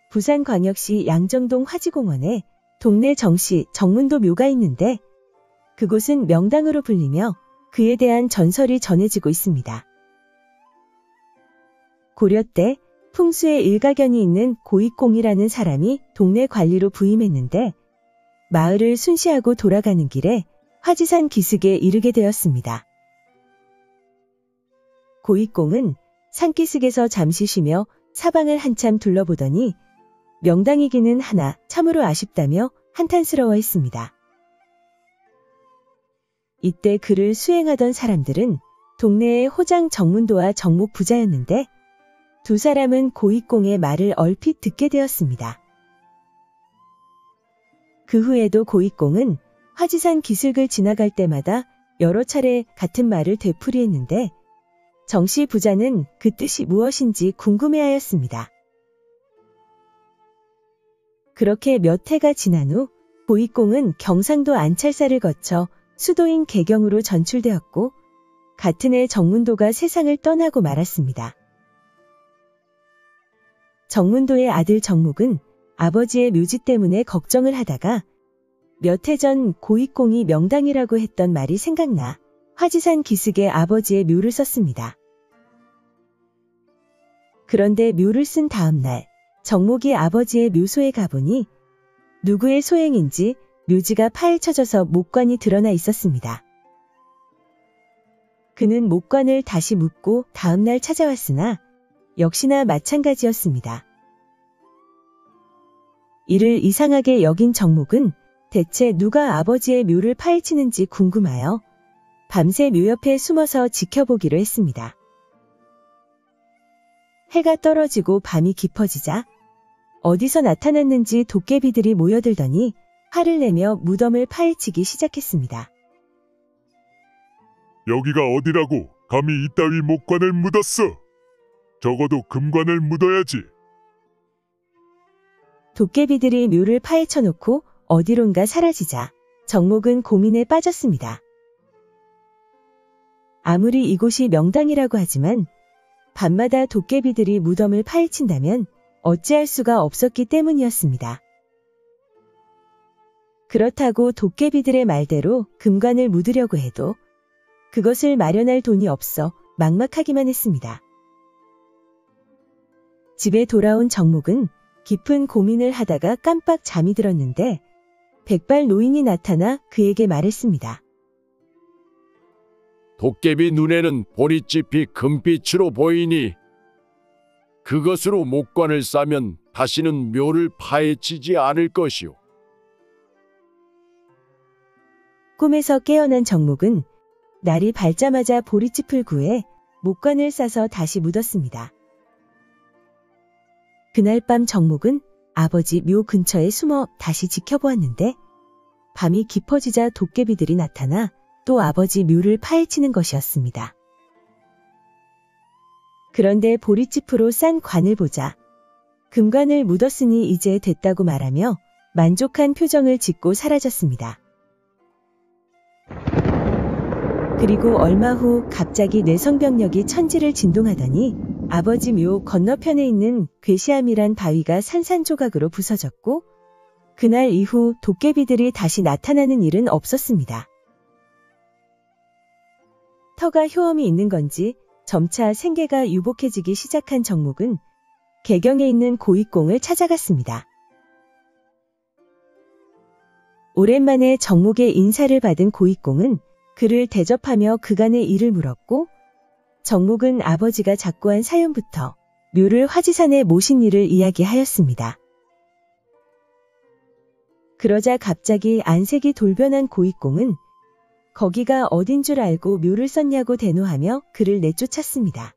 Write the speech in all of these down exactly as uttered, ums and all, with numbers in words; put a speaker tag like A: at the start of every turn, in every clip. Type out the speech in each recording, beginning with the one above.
A: 부산광역시 양정동 화지공원에 동네 정씨 정문도 묘가 있는데 그곳은 명당으로 불리며 그에 대한 전설이 전해지고 있습니다. 고려 때 풍수에 일가견이 있는 고익공이라는 사람이 동네 관리로 부임했는데 마을을 순시하고 돌아가는 길에 화지산 기슭에 이르게 되었습니다. 고익공은 산기슭에서 잠시 쉬며 사방을 한참 둘러보더니 명당이기는 하나 참으로 아쉽다며 한탄스러워했습니다. 이때 그를 수행하던 사람들은 동네의 호장 정문도와 정목 부자였는데 두 사람은 고익공의 말을 얼핏 듣게 되었습니다. 그 후에도 고익공은 화지산 기슭을 지나갈 때마다 여러 차례 같은 말을 되풀이했는데 정씨 부자는 그 뜻이 무엇인지 궁금해하였습니다. 그렇게 몇 해가 지난 후 고익공은 경상도 안찰사를 거쳐 수도인 개경으로 전출되었고 같은 해 정문도가 세상을 떠나고 말았습니다. 정문도의 아들 정목은 아버지의 묘지 때문에 걱정을 하다가 몇 해 전 고익공이 명당이라고 했던 말이 생각나 화지산 기슭에 아버지의 묘를 썼습니다. 그런데 묘를 쓴 다음 날 정목이 아버지의 묘소에 가보니 누구의 소행인지 묘지가 파헤쳐져서 목관이 드러나 있었습니다. 그는 목관을 다시 묻고 다음 날 찾아왔으나 역시나 마찬가지였습니다. 이를 이상하게 여긴 정목은 대체 누가 아버지의 묘를 파헤치는지 궁금하여 밤새 묘 옆에 숨어서 지켜보기로 했습니다. 해가 떨어지고 밤이 깊어지자 어디서 나타났는지 도깨비들이 모여들더니 화를 내며 무덤을 파헤치기 시작했습니다.
B: 여기가 어디라고 감히 이따위 목관을 묻었어? 적어도 금관을 묻어야지.
A: 도깨비들이 묘를 파헤쳐놓고 어디론가 사라지자 정목은 고민에 빠졌습니다. 아무리 이곳이 명당이라고 하지만 밤마다 도깨비들이 무덤을 파헤친다면 어찌할 수가 없었기 때문이었습니다. 그렇다고 도깨비들의 말대로 금관을 묻으려고 해도 그것을 마련할 돈이 없어 막막하기만 했습니다. 집에 돌아온 정목은 깊은 고민을 하다가 깜빡 잠이 들었는데 백발 노인이 나타나 그에게 말했습니다.
C: 도깨비 눈에는 보릿집이 금빛으로 보이니 그것으로 목관을 싸면 다시는 묘를 파헤치지 않을 것이오.
A: 꿈에서 깨어난 정목은 날이 밝자마자 보릿집을 구해 목관을 싸서 다시 묻었습니다. 그날 밤 정목은 아버지 묘 근처에 숨어 다시 지켜보았는데 밤이 깊어지자 도깨비들이 나타나 또 아버지 묘를 파헤치는 것이었습니다. 그런데 보릿집으로 싼 관을 보자 금관을 묻었으니 이제 됐다고 말하며 만족한 표정을 짓고 사라졌습니다. 그리고 얼마 후 갑자기 뇌성병력이 천지를 진동하더니 아버지 묘 건너편에 있는 괴시암이란 바위가 산산조각으로 부서졌고 그날 이후 도깨비들이 다시 나타나는 일은 없었습니다. 터가 효험이 있는 건지 점차 생계가 유복해지기 시작한 정목은 개경에 있는 고익공을 찾아갔습니다. 오랜만에 정목의 인사를 받은 고익공은 그를 대접하며 그간의 일을 물었고 정목은 아버지가 작고한 사연부터 묘를 화지산에 모신 일을 이야기하였습니다. 그러자 갑자기 안색이 돌변한 고익공은 거기가 어딘 줄 알고 묘를 썼냐고 대노하며 그를 내쫓았습니다.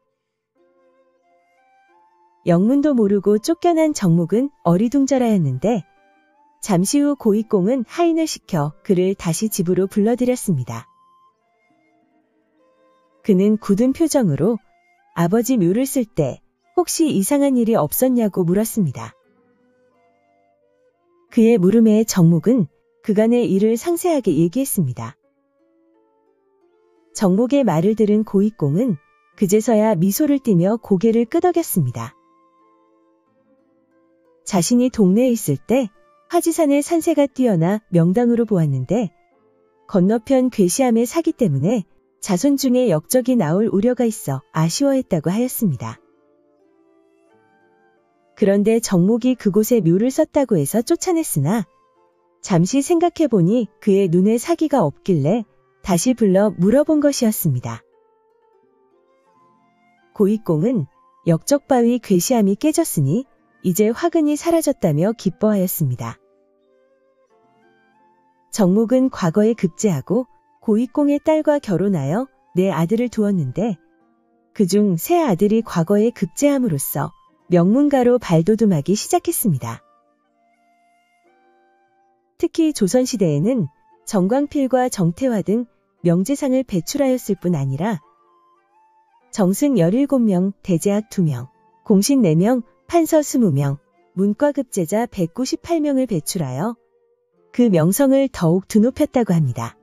A: 영문도 모르고 쫓겨난 정목은 어리둥절하였는데 잠시 후 고익공은 하인을 시켜 그를 다시 집으로 불러들였습니다. 그는 굳은 표정으로 아버지 묘를 쓸 때 혹시 이상한 일이 없었냐고 물었습니다. 그의 물음에 정목은 그간의 일을 상세하게 얘기했습니다. 정목의 말을 들은 고익공은 그제서야 미소를 띠며 고개를 끄덕였습니다. 자신이 동네에 있을 때 화지산의 산세가 뛰어나 명당으로 보았는데 건너편 괴시암의 사기 때문에 자손 중에 역적이 나올 우려가 있어 아쉬워했다고 하였습니다. 그런데 정목이 그곳에 묘를 썼다고 해서 쫓아냈으나 잠시 생각해보니 그의 눈에 사기가 없길래 다시 불러 물어본 것이었습니다. 고익공은 역적바위 괴시암이 깨졌으니 이제 화근이 사라졌다며 기뻐하였습니다. 정목은 과거에 급제하고 고익공의 딸과 결혼하여 네 아들을 두었는데 그중 세 아들이 과거에 급제함으로써 명문가로 발돋움하기 시작했습니다. 특히 조선시대에는 정광필과 정태화 등 명재상을 배출하였을 뿐 아니라 정승 열일곱 명, 대제학 두 명, 공신 네 명, 판서 이십 명, 문과급제자 백구십팔 명을 배출하여 그 명성을 더욱 드높였다고 합니다.